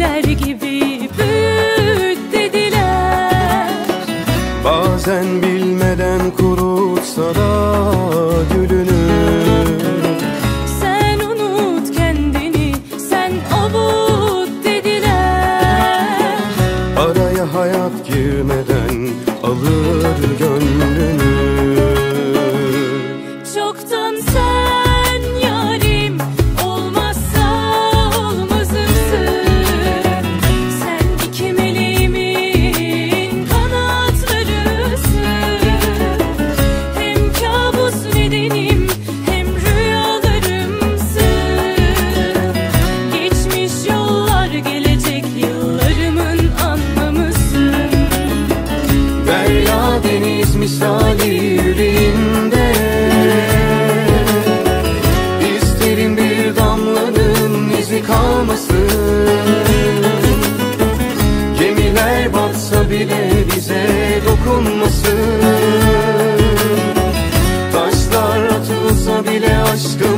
güller gibi büyüt dediler. Bazen bilmeden kurutsa da gülünü, sen unut kendini, sen avut dediler. araya hayat girmeden alır gönlünü. Çoktan sen yarim, olmazsa olmazımsın. Sen iki meleğimin kanatlarısın. Hem kabus nedenim, hem rüyalarımsın. Geçmiş yollar, gelecek yıllarımın anlamısın. Derya deniz misali yüreğimde, İsterim bir damlanın izi kalmasın. Gemiler batsa bile bize dokunmasın. Taşlar atılsa bile aşkım